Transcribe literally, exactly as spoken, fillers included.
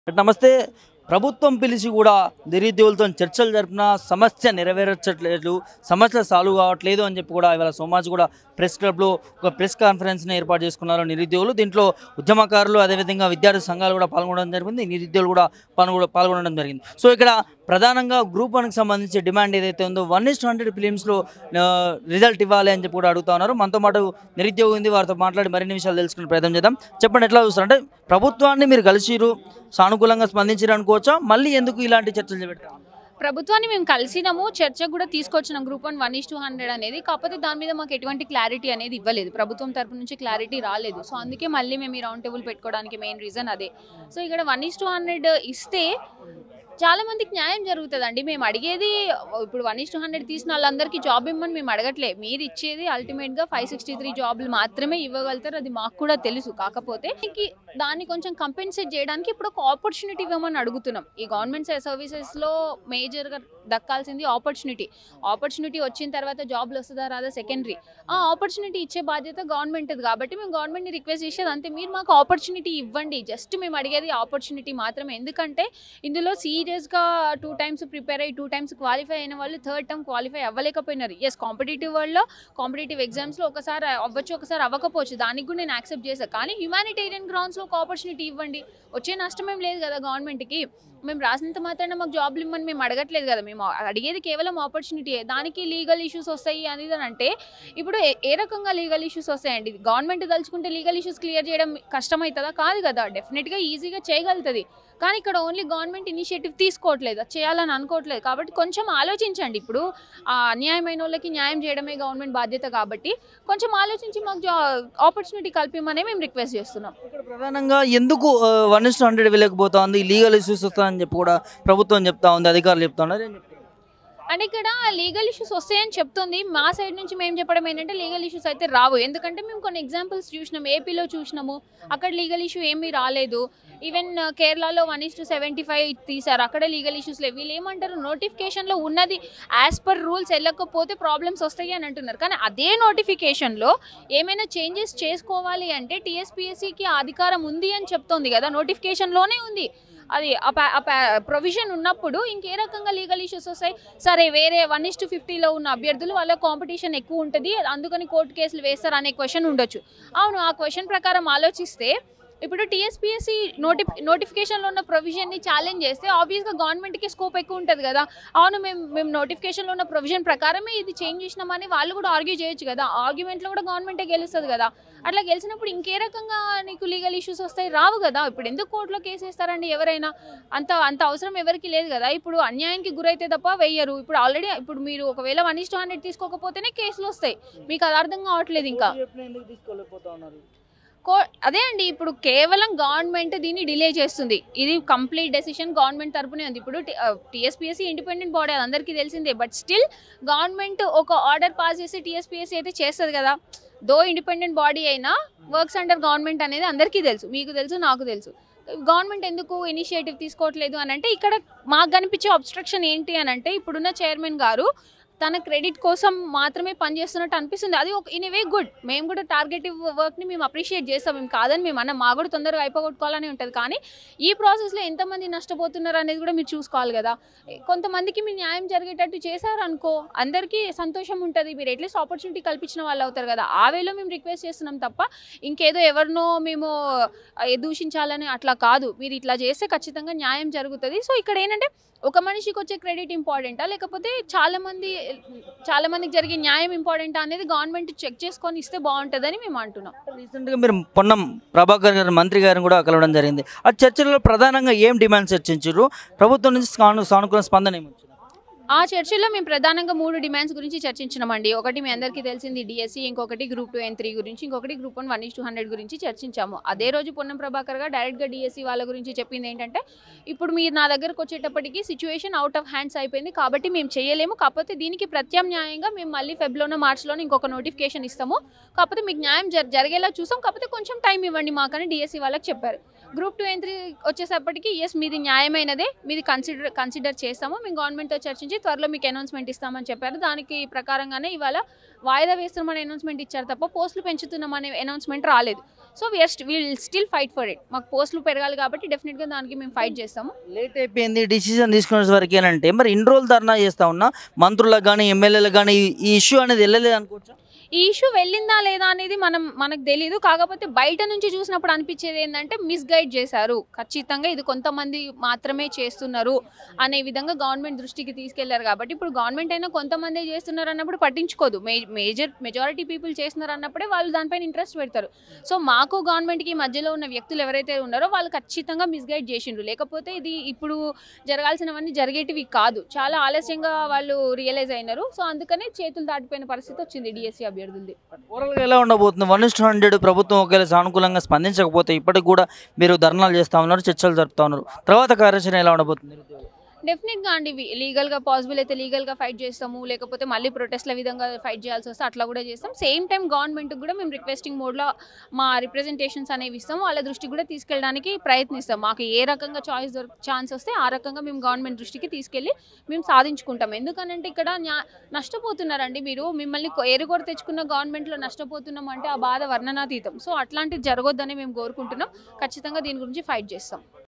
నమస్తే. ప్రభుత్వం పిలిచి కూడా నిరుద్యోగులతో చర్చలు జరిపిన సమస్య నెరవేర్చట్లేదు, సమస్య సాల్వ్ కావట్లేదు అని చెప్పి కూడా ఇవాళ సోమాజ్ కూడా ప్రెస్ క్లబ్లో ఒక ప్రెస్ కాన్ఫరెన్స్ని ఏర్పాటు చేసుకున్నారు నిరుద్యోగులు. దీంట్లో ఉద్యమకారులు అదేవిధంగా విద్యార్థి సంఘాలు కూడా పాల్గొనడం జరిగింది, నిరుద్యోగులు కూడా పాల్గొ పాల్గొనడం జరిగింది. సో ఇక్కడ ప్రధానంగా గ్రూప్ వన్కి సంబంధించి డిమాండ్ ఏదైతే ఉందో వన్ ఇస్ హండ్రెడ్ ఫిలిమ్స్లో రిజల్ట్ ఇవ్వాలి అని చెప్పి కూడా అడుగుతా ఉన్నారు. మనతో పాటు నిరుద్యోగం ఉంది, వారితో మాట్లాడి మరిన్ని విషయాలు తెలుసుకునే ప్రయత్నం చేద్దాం. చెప్పండి, ఎట్లా చూస్తారు? అంటే ప్రభుత్వాన్ని మీరు కలిసిరు, సానుకూలంగా స్పందించారు అనుకోవచ్చా? మళ్ళీ ఎందుకు ఇలాంటి చర్చలు చేపట్టారు? ప్రభుత్వాన్ని మేము కలిసినాము, చర్చకు కూడా తీసుకొచ్చినాం group one one is two hundred అనేది. కాకపోతే దాని మీద మాకు ఎటువంటి క్లారిటీ అనేది ఇవ్వలేదు, ప్రభుత్వం తరపు నుంచి క్లారిటీ రాలేదు. సో అందుకే మళ్ళీ మేము ఈ రౌండ్ టేబుల్ పెట్టుకోవడానికి మెయిన్ రీజన్ అదే. సో ఇక్కడ వన్ ఇస్ టూ హండ్రెడ్ ఇస్తే చాలా మందికి న్యాయం జరుగుతుందండి. మేము అడిగేది ఇప్పుడు వన్ ఇస్ టూ హండ్రెడ్ తీసిన వాళ్ళందరికీ జాబ్ ఇవ్వమని మేము అడగట్లే. మీరు ఇచ్చేది అల్టిమేట్గా ఫైవ్ సిక్స్టీ త్రీ జాబ్లు మాత్రమే ఇవ్వగలుగుతారు, అది మాకు కూడా తెలుసు. కాకపోతే దాన్ని కొంచెం కంపెన్సేట్ చేయడానికి ఇప్పుడు ఒక ఆపర్చునిటీ ఇవ్వమని అడుగుతున్నాం. ఈ గవర్నమెంట్ సర్వీసెస్లో మేజర్గా దక్కాల్సింది ఆపర్చునిటీ. ఆపర్చునిటీ వచ్చిన తర్వాత జాబ్లు వస్తుందా రాదా సెకండరీ. ఆ ఆపర్చునిటీ ఇచ్చే బాధ్యత గవర్నమెంట్ది. కాబట్టి మేము గవర్నమెంట్ని రిక్వెస్ట్ చేసేది అంతే, మీరు మాకు ఆపర్చునిటీ ఇవ్వండి. జస్ట్ మేము అడిగేది ఆపర్చునిటీ మాత్రమే. ఎందుకంటే ఇందులో సీరియస్గా టూ టైమ్స్ ప్రిపేర్ అయ్యి టూ టైమ్స్ క్వాలిఫై అయిన వాళ్ళు థర్డ్ టైం క్వాలిఫై అవ్వలేకపోయినారు. ఎస్, కాంపిటేటివ్ వరల్డ్లో కాంపిటేటివ్ ఎగ్జామ్స్లో ఒకసారి అవ్వచ్చు, ఒకసారి అవ్వకపోవచ్చు, దానికి కూడా నేను యాక్సెప్ట్ చేశాను. కానీ హ్యుమానిటేరియన్ గ్రౌండ్స్లో ఒక ఆపర్చునిటీ ఇవ్వండి. వచ్చే నష్టం ఏం లేదు కదా గవర్నమెంట్కి. మేము రాసినంత మాత్రాన మాకు జాబ్లు ఇవ్వమని మేము అడగట్లేదు కదా, మేము అడిగేది కేవలం ఆపర్చునిటీ. దానికి లీగల్ ఇష్యూస్ వస్తాయి అనేది అంటే ఇప్పుడు ఏ రకంగా లీగల్ ఇష్యూస్ వస్తాయండి? గవర్నమెంట్ తలుచుకుంటే లీగల్ ఇష్యూస్ క్లియర్ చేయడం కష్టమవుతుందా? కాదు కదా, డెఫినెట్గా ఈజీగా చేయగలుగుతుంది. కానీ ఇక్కడ ఓన్లీ గవర్నమెంట్ ఇనిషియేటివ్ తీసుకోవట్లేదు, చేయాలని అనుకోవట్లేదు. కాబట్టి కొంచెం ఆలోచించండి. ఇప్పుడు ఆ అన్యాయమైన వాళ్ళకి న్యాయం చేయడమే గవర్నమెంట్ బాధ్యత. కాబట్టి కొంచెం ఆలోచించి మాకు జా ఆపర్చునిటీ కల్పిమనే మేము రిక్వెస్ట్ చేస్తున్నాం. ఇక్కడ ప్రధానంగా ఎందుకు వన్ ఇస్ హండ్రెడ్ వెళ్ళకపోతా ఉంది, లీగల్ ఇష్యూస్ వస్తాయని చెప్పి కూడా ప్రభుత్వం చెప్తా ఉంది, అధికారులు చెప్తా ఉన్నారు. అంటే ఇక్కడ లీగల్ ఇష్యూస్ వస్తాయని చెప్తుంది. మా సైడ్ నుంచి మేము చెప్పడం ఏంటంటే లీగల్ ఇష్యూస్ అయితే రావు. ఎందుకంటే మేము కొన్ని ఎగ్జాంపుల్స్ చూసినాము, ఏపీలో చూసినాము, అక్కడ లీగల్ ఇష్యూ ఏమీ రాలేదు. ఈవెన్ కేరళలో one is to seventy five తీసారు, అక్కడ లీగల్ ఇష్యూస్ లేవు. వీళ్ళు ఏమంటారు, నోటిఫికేషన్లో ఉన్నది యాజ్ పర్ రూల్స్ వెళ్ళకపోతే ప్రాబ్లమ్స్ వస్తాయి అని అంటున్నారు. కానీ అదే నోటిఫికేషన్లో ఏమైనా చేంజెస్ చేసుకోవాలి అంటే టీఎస్పీఎస్సీకి అధికారం ఉంది అని చెప్తోంది కదా, నోటిఫికేషన్లోనే ఉంది అది. ప్రొవిజన్ ఉన్నప్పుడు ఇంకే రకంగా లీగల్ ఇష్యూస్ వస్తాయి? సరే, వేరే వన్ ఇస్ టు ఫిఫ్టీలో ఉన్న అభ్యర్థులు వాళ్ళ కాంపిటీషన్ ఎక్కువ ఉంటుంది, అందుకని కోర్టు కేసులు వేస్తారు అనే క్వశ్చన్ ఉండొచ్చు. అవును, ఆ క్వశ్చన్ ప్రకారం ఆలోచిస్తే ఇప్పుడు టీఎస్పీఎస్సీ నోటి నోటిఫికేషన్లో ఉన్న ప్రొవిజన్ని ఛాలెంజ్ చేస్తే ఆబ్వియస్గా గవర్నమెంట్కి స్కోప్ ఎక్కువ ఉంటుంది కదా. అవును, మేము మేము నోటిఫికేషన్లో ఉన్న ప్రొవిజన్ ప్రకారమే ఇది చేంజ్ చేసినామని వాళ్ళు కూడా ఆర్గ్యూ చేయొచ్చు కదా. ఆర్గ్యుమెంట్లో కూడా గవర్నమెంటే గెలుస్తుంది కదా. అట్లా గెలిచినప్పుడు ఇంకే రకంగా నీకు లీగల్ ఇష్యూస్ వస్తాయి? రావు కదా. ఇప్పుడు ఎందుకు కోర్టులో కేసు వేస్తారండి ఎవరైనా? అంత అంత అవసరం ఎవరికి లేదు కదా. ఇప్పుడు అన్యాయానికి గురైతే తప్ప వెయ్యరు. ఇప్పుడు ఆల్రెడీ ఇప్పుడు మీరు ఒకవేళ వన్ ఇస్ టూ హండ్రెడ్ తీసుకోకపోతేనే కేసులు వస్తాయి. మీకు అది అర్థం కావట్లేదు ఇంకా. కో అదే అండి, ఇప్పుడు కేవలం గవర్నమెంట్ దీన్ని డిలే చేస్తుంది. ఇది కంప్లీట్ డెసిషన్ గవర్నమెంట్ తరపునే ఉంది. ఇప్పుడు టీఎస్పీఎస్సీ ఇండిపెండెంట్ బాడీ, అది అందరికీ తెలిసిందే. బట్ స్టిల్ గవర్నమెంట్ ఒక ఆర్డర్ పాస్ చేసి టీఎస్పీఎస్సీ అయితే చేస్తుంది కదా. దో ఇండిపెండెంట్ బాడీ అయినా వర్క్స్ అండర్ గవర్నమెంట్ అనేది అందరికీ తెలుసు, మీకు తెలుసు, నాకు తెలుసు. గవర్నమెంట్ ఎందుకు ఇనిషియేటివ్ తీసుకోవట్లేదు అని అంటే ఇక్కడ మాకు కనిపించే అబ్స్ట్రక్షన్ ఏంటి అని అంటే ఇప్పుడున్న చైర్మన్ గారు తన క్రెడిట్ కోసం మాత్రమే పనిచేస్తున్నట్టు అనిపిస్తుంది. అది ఒక ఇన్ ఏ వే గుడ్. మేము కూడా టార్గెటివ్ వర్క్ని మేము అప్రిషియేట్ చేస్తాం, మేము కాదని మేము అన్న, మా కూడా తొందరగా అయిపోగొట్టుకోవాలని ఉంటుంది. కానీ ఈ ప్రాసెస్లో ఎంతమంది నష్టపోతున్నారు అనేది కూడా మీరు చూసుకోవాలి కదా. కొంతమందికి మీరు న్యాయం జరిగేటట్టు చేశారనుకో అందరికీ సంతోషం ఉంటుంది, మీరు అట్లీస్ట్ ఆపర్చునిటీ కల్పించిన వాళ్ళు అవుతారు కదా. ఆ వేలో మేము రిక్వెస్ట్ చేస్తున్నాం తప్ప ఇంకేదో ఎవరినో మేము దూషించాలని అట్లా కాదు. మీరు ఇట్లా చేస్తే ఖచ్చితంగా న్యాయం జరుగుతుంది. సో ఇక్కడ ఏంటంటే ఒక మనిషికి వచ్చే క్రెడిట్ ఇంపార్టెంటా లేకపోతే చాలా మంది చాలా మందికి జరిగే న్యాయం ఇంపార్టెంటా అనేది గవర్నమెంట్ చెక్ చేసుకొని ఇస్తే బాగుంటుందని మేము అంటున్నాం. రీసెంట్గా మీరు పొన్నం ప్రభాకర్ గారు మంత్రి గారిని కూడా కలవడం జరిగింది. ఆ చర్చలో ప్రధానంగా ఏం డిమాండ్స్ చర్చించారు? ప్రభుత్వం నుంచి సాను సానుకూల స్పందన ఏమొచ్చింది? ఆ చర్చలో మేము ప్రధానంగా మూడు డిమాండ్స్ గురించి చర్చించినామండి. ఒకటి మీ అందరికీ తెలిసింది డిఎస్సి, ఇంకొకటి గ్రూప్ టూ ఎన్ త్రీ గురించి, ఇంకొకటి group one one is two hundred గురించి చర్చించాము. అదే రోజు పొన్నం ప్రభాకర్ గారు డైరెక్ట్గా డిఎస్సి వాళ్ళ గురించి చెప్పింది ఏంటంటే ఇప్పుడు మీరు నా దగ్గరకు వచ్చేటప్పటికి సిచ్యువేషన్ అవుట్ ఆఫ్ హ్యాండ్స్ అయిపోయింది కాబట్టి మేము చేయలేము, కాకపోతే దీనికి ప్రత్యామ్నాయంగా మేము మళ్ళీ ఫెబ్లోనో మార్చ్లోనో ఇంకొక నోటిఫికేషన్ ఇస్తాము, కాకపోతే మీకు న్యాయం జరిగేలా చూసాం, కాకపోతే కొంచెం టైం ఇవ్వండి మాకని డిఎస్సి వాళ్ళకి చెప్పారు. గ్రూప్ టూ ఎన్ త్రీ వచ్చేసప్పటికి ఎస్ మీది న్యాయమైనదే, మీది కన్సిడర్ కన్సిడర్ చేస్తాము, మేము గవర్నమెంట్తో చర్చించి త్వరలో మీకు అనౌన్స్మెంట్ ఇస్తామని చెప్పారు. దానికి ప్రకారంగానే ఇవాళ వాయిదా వేస్తున్నామని అనౌన్స్మెంట్ ఇచ్చారు తప్ప పోస్టులు పెంచుతున్నామనే అనౌన్స్మెంట్ రాలేదు. So we're will still fight for it. మాకు పోస్టులు పెరగాలి కాబట్టి డెఫినెట్గా దానికి మేము ఫైట్ చేస్తాము. లేట్ అయిపోయింది డిసిజన్ తీసుకునే వరకు అంటే మరి ఇన్ని రోజులు ధర్నా చేస్తా ఉన్నా మంత్రులకు కానీ ఎమ్మెల్యేలకు కానీ ఈ ఇష్యూ అనేది వెళ్ళలేదు అనుకోవచ్చా? ఈ ఇష్యూ వెళ్ళిందా లేదా అనేది మనం మనకు తెలియదు. కాకపోతే బయట నుంచి చూసినప్పుడు అనిపించేది ఏంటంటే మిస్గైడ్ చేశారు, ఖచ్చితంగా ఇది కొంతమంది మాత్రమే చేస్తున్నారు అనే విధంగా గవర్నమెంట్ దృష్టికి తీసుకెళ్లారు. కాబట్టి ఇప్పుడు గవర్నమెంట్ అయినా కొంతమంది చేస్తున్నారు అన్నప్పుడు పట్టించుకోదు. మే మేజర్ మెజారిటీ పీపుల్ చేస్తున్నారు అన్నప్పుడే వాళ్ళు దానిపైన ఇంట్రెస్ట్ పెడతారు. సో మాకు గవర్నమెంట్కి మధ్యలో ఉన్న వ్యక్తులు ఎవరైతే ఉన్నారో వాళ్ళు ఖచ్చితంగా మిస్గైడ్ చేసిండ్రు. లేకపోతే ఇది ఇప్పుడు జరగాల్సినవన్నీ జరిగేటివి కాదు, చాలా ఆలస్యంగా వాళ్ళు రియలైజ్ అయినారు. సో అందుకనే చేతులు దాటిపోయిన పరిస్థితి వచ్చింది డిఎస్సి అభ్యర్థులది. ఓవరాల్గా ఎలా ఉండబోతుంది? వన్ ఇస్ హండ్రెడ్ ప్రభుత్వం ఒకవేళ సానుకూలంగా స్పందించకపోతే ఇప్పటికి కూడా మీరు ధర్నాలు చేస్తా ఉన్నారు, చర్చలు జరుపుతా ఉన్నారు, తర్వాత కార్యాచరణ ఎలా ఉండబోతుంది? డెఫినెట్గా అండి, లీగల్గా పాసిబుల్ అయితే లీగల్గా ఫైట్ చేస్తాము, లేకపోతే మళ్ళీ ప్రొటెస్ట్ల విధంగా ఫైట్ చేయాల్సి వస్తే అట్లా కూడా చేస్తాం. సేమ్ టైం గవర్నమెంట్కి కూడా మేము రిక్వెస్టింగ్ మోడ్లో మా రిప్రజెంటేషన్స్ అనేవి ఇస్తాము, వాళ్ళ దృష్టికి కూడా తీసుకెళ్ళడానికి ప్రయత్నిస్తాం. మాకు ఏ రకంగా చాయిస్ దొరికి ఛాన్స్ వస్తే ఆ రకంగా మేము గవర్నమెంట్ దృష్టికి తీసుకెళ్ళి మేము సాధించుకుంటాం. ఎందుకనంటే ఇక్కడ నష్టపోతున్నారండి మీరు, మిమ్మల్ని ఏరుకోరు తెచ్చుకున్న గవర్నమెంట్లో నష్టపోతున్నాం అంటే ఆ బాధ వర్ణనాతీతం. సో అట్లాంటిది జరగొద్దని మేము కోరుకుంటున్నాం. ఖచ్చితంగా దీని గురించి ఫైట్ చేస్తాం.